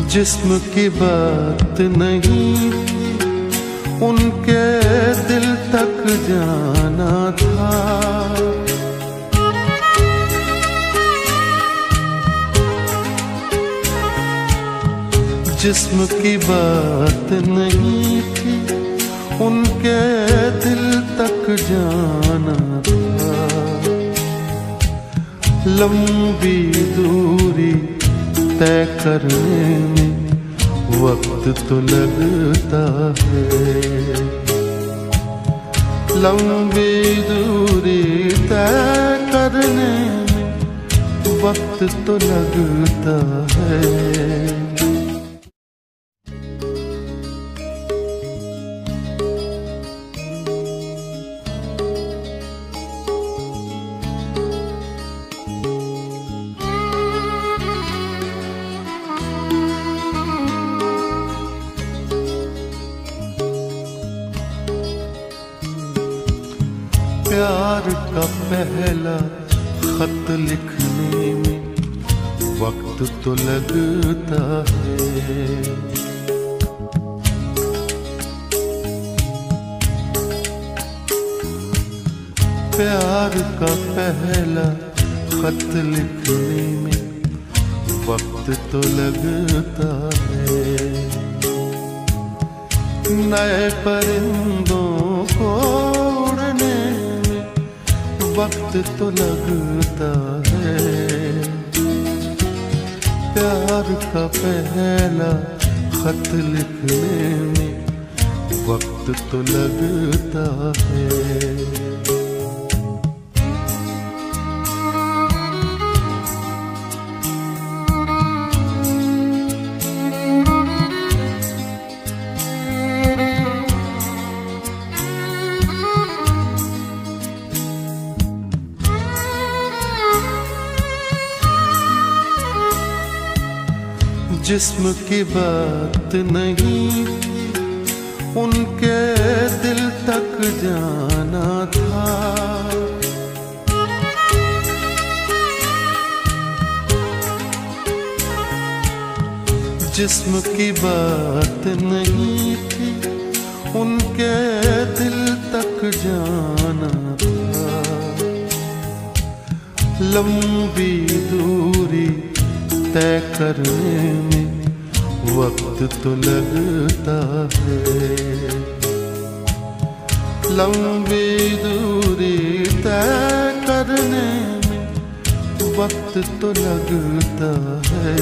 جسم کی بات نہیں ان کے دل تک جانا تھا، جسم کی بات نہیں تھی ان کے دل تک جانا تھا، لمبی دوری طے کرنے میں وقت تو لگتا ہے، لمبی دوری طے کرنے میں وقت تو لگتا ہے۔ پیار کا پہلا خط لکھنے میں وقت تو لگتا ہے، پیار کا پہلا خط لکھنے میں وقت تو لگتا ہے، نئے پرندوں کو اڑنے وقت تو لگتا ہے، پیار کا پہلا خط لکھنے میں وقت تو لگتا ہے۔ جسم کی بات نہیں ان کے دل تک جانا تھا، جسم کی بات نہیں تھی ان کے دل تک جانا تھا، لمبی دوری طے کرنے میں وقت تو لگتا ہے، لمبی دوری طے کرنے میں وقت تو لگتا ہے،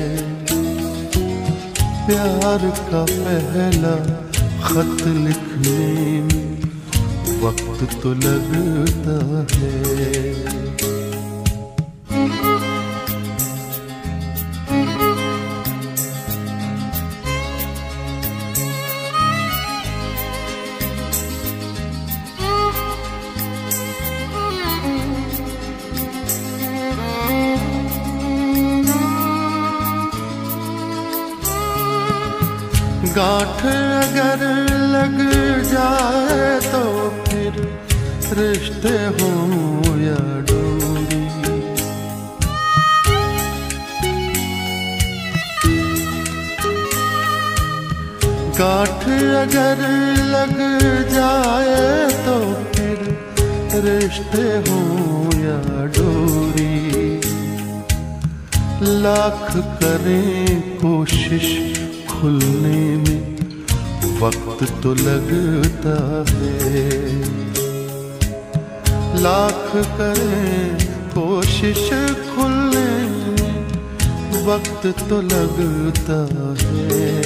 پیار کا پہلا خط لکھنے میں وقت تو لگتا ہے۔ گانٹھ اگر لگ جائے تو پھر رشتے ہوں یا ڈوری، گانٹھ اگر لگ جائے تو پھر رشتے ہوں یا ڈوری، لاکھ کریں کوشش کھلنے میں وقت تو لگتا ہے، لاکھ کریں کوشش کھلنے میں وقت تو لگتا ہے،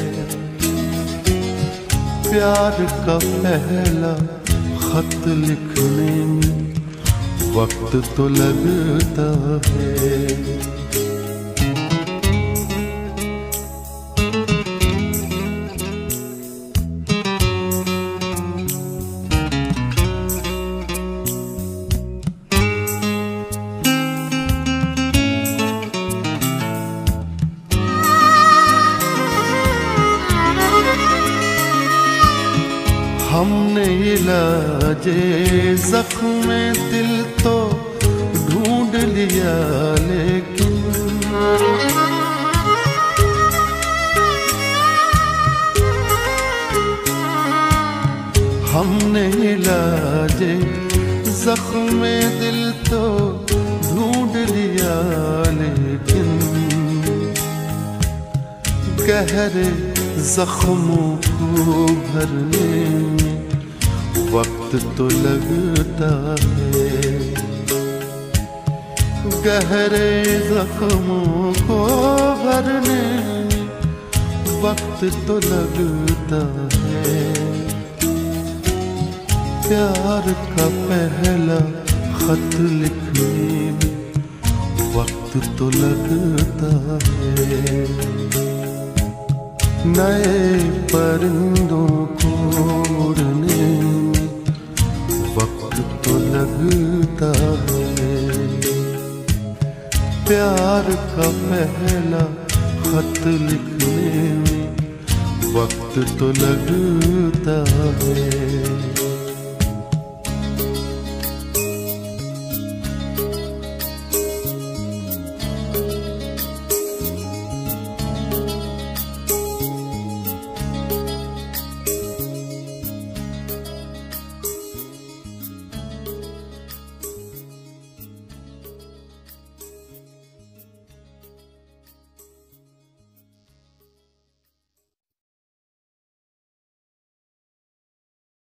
پیار کا پہلا خط لکھنے میں وقت تو لگتا ہے۔ ہم نے علاج زخم دل تو ڈھونڈ لیا، لیکن ہم نے علاج زخم دل تو ڈھونڈ لیا، لیکن گہرے زخموں کو بھرنے میں وقت تو لگتا ہے، گہرے زخموں کو بھرنے میں وقت تو لگتا ہے، پیار کا پہلا خط لکھنے میں وقت تو لگتا ہے، نئے پرندوں کو اڑنے میں وقت تو لگتا ہے، پیار کا پہلا خط لکھنے میں وقت تو لگتا ہے۔